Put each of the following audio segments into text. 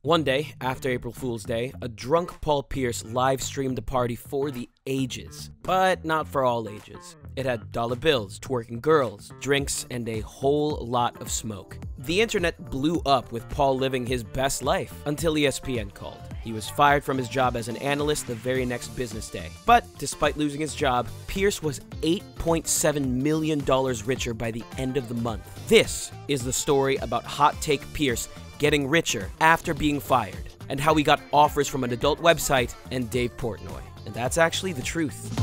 One day, after April Fool's Day, a drunk Paul Pierce live-streamed a party for the ages. But not for all ages. It had dollar bills, twerking girls, drinks, and a whole lot of smoke. The internet blew up with Paul living his best life until ESPN called. He was fired from his job as an analyst the very next business day. But despite losing his job, Pierce was $8.7 million richer by the end of the month. This is the story about Hot Take Pierce getting richer after being fired, and how he got offers from an adult website and Dave Portnoy. And that's actually the truth.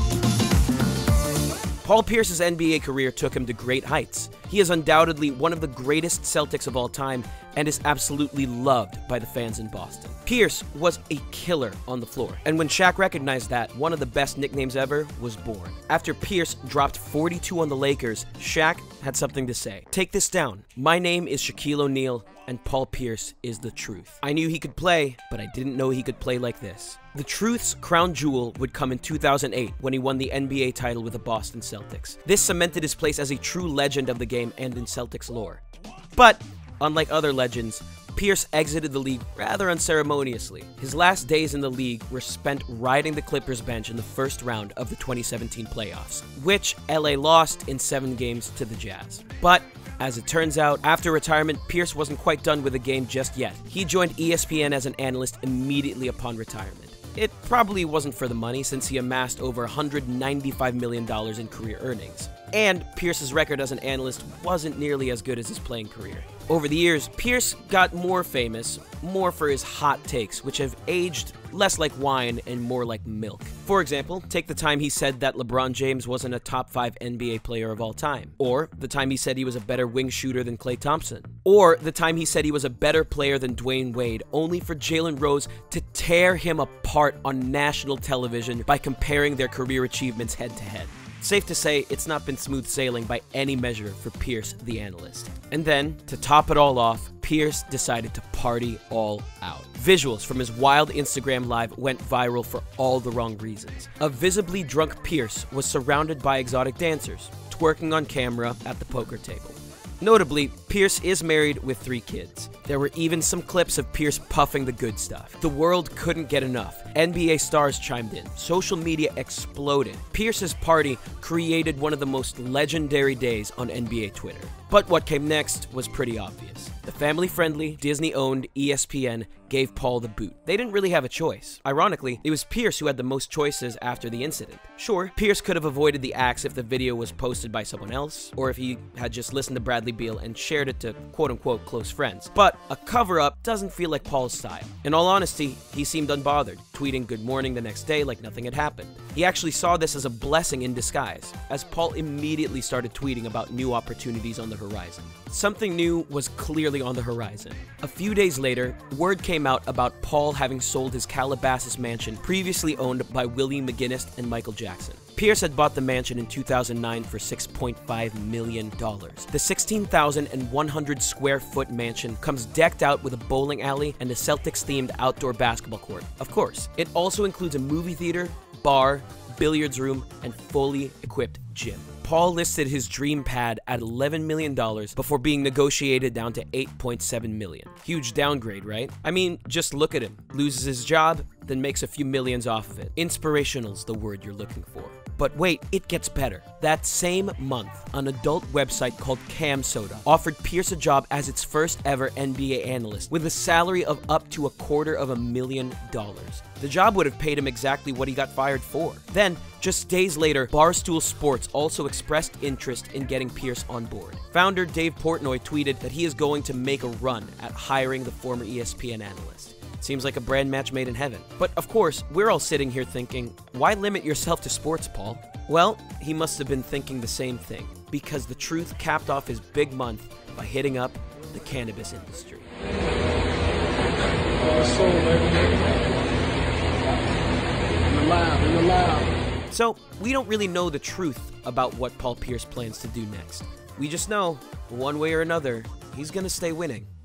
Paul Pierce's NBA career took him to great heights. He is undoubtedly one of the greatest Celtics of all time and is absolutely loved by the fans in Boston. Pierce was a killer on the floor, and when Shaq recognized that, one of the best nicknames ever was born. After Pierce dropped 42 on the Lakers, Shaq had something to say. "Take this down. My name is Shaquille O'Neal, and Paul Pierce is the truth. I knew he could play, but I didn't know he could play like this." The Truth's crown jewel would come in 2008 when he won the NBA title with the Boston Celtics. This cemented his place as a true legend of the game and in Celtics lore. But, unlike other legends, Pierce exited the league rather unceremoniously. His last days in the league were spent riding the Clippers bench in the first round of the 2017 playoffs, which LA lost in 7 games to the Jazz. But as it turns out, after retirement, Pierce wasn't quite done with the game just yet. He joined ESPN as an analyst immediately upon retirement. It probably wasn't for the money, since he amassed over $195 million in career earnings. And Pierce's record as an analyst wasn't nearly as good as his playing career. Over the years, Pierce got more famous, more for his hot takes, which have aged less like wine and more like milk. For example, take the time he said that LeBron James wasn't a top 5 NBA player of all time. Or the time he said he was a better wing shooter than Klay Thompson. Or the time he said he was a better player than Dwayne Wade, only for Jalen Rose to tear him apart on national television by comparing their career achievements head to head. Safe to say, it's not been smooth sailing by any measure for Pierce the analyst. And then, to top it all off, Pierce decided to party all out. Visuals from his wild Instagram live went viral for all the wrong reasons. A visibly drunk Pierce was surrounded by exotic dancers, twerking on camera at the poker table. Notably, Pierce is married with 3 kids. There were even some clips of Pierce puffing the good stuff. The world couldn't get enough. NBA stars chimed in. Social media exploded. Pierce's party created one of the most legendary days on NBA Twitter. But what came next was pretty obvious. The family-friendly, Disney-owned ESPN gave Paul the boot. They didn't really have a choice. Ironically, it was Pierce who had the most choices after the incident. Sure, Pierce could have avoided the axe if the video was posted by someone else, or if he had just listened to Bradley Beal and shared it to quote-unquote close friends. But a cover-up doesn't feel like Paul's style. In all honesty, he seemed unbothered, tweeting good morning the next day like nothing had happened. He actually saw this as a blessing in disguise, as Paul immediately started tweeting about new opportunities on the horizon. Something new was clearly on the horizon. A few days later, word came out about Paul having sold his Calabasas mansion previously owned by Willie McGinnis and Michael Jackson. Pierce had bought the mansion in 2009 for $6.5 million. The 16,100 square foot mansion comes decked out with a bowling alley and a Celtics-themed outdoor basketball court. Of course, it also includes a movie theater, bar, billiards room, and fully equipped gym. Paul listed his dream pad at $11 million before being negotiated down to $8.7 million. Huge downgrade, right? I mean, just look at him. Loses his job, then makes a few millions off of it. Inspirational's the word you're looking for. But wait, it gets better. That same month, an adult website called Cam Soda offered Pierce a job as its first ever NBA analyst with a salary of up to $250,000. The job would have paid him exactly what he got fired for. Then, just days later, Barstool Sports also expressed interest in getting Pierce on board. Founder Dave Portnoy tweeted that he is going to make a run at hiring the former ESPN analyst. Seems like a brand match made in heaven. But of course, we're all sitting here thinking, why limit yourself to sports, Paul? Well, he must have been thinking the same thing, because the Truth capped off his big month by hitting up the cannabis industry. So, we don't really know the truth about what Paul Pierce plans to do next. We just know, one way or another, he's gonna stay winning.